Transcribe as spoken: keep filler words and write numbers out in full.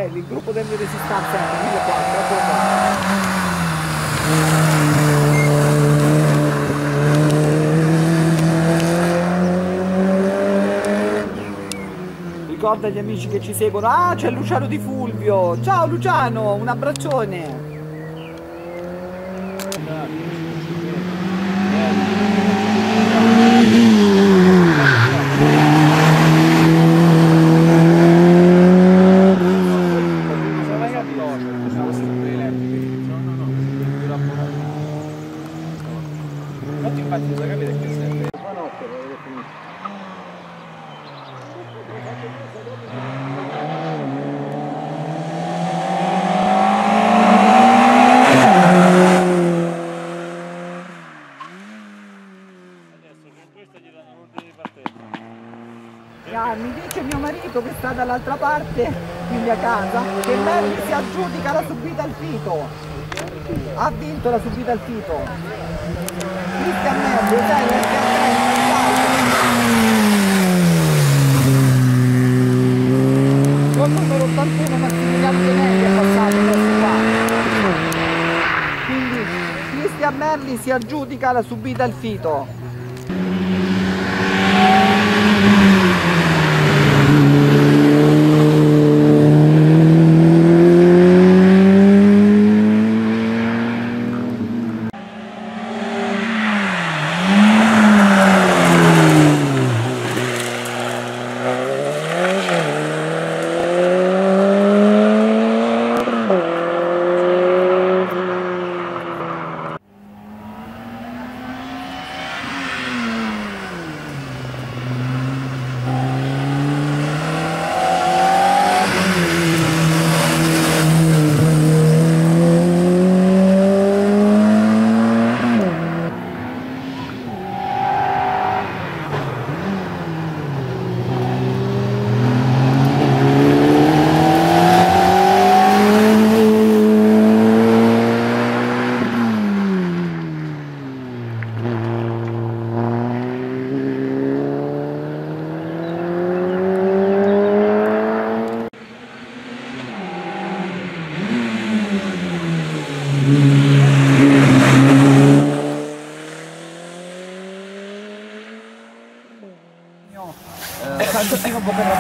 il gruppo delle resistenze millequattrocento, eccolo qua. Ricorda agli amici che ci seguono. Ah, c'è Luciano Di Fulvio. Ciao Luciano, un abbraccione. Ah, mi dice mio marito che sta dall'altra parte, quindi a casa, che Merli si aggiudica la subita al Fito. Ha vinto la subita al Fito. Cristian Merli, Eselio, con numero ottantuno Massimiliano Tonelli è passato adesso qua. Quindi Cristian Merli si aggiudica la subita al Fito. Santino Governatore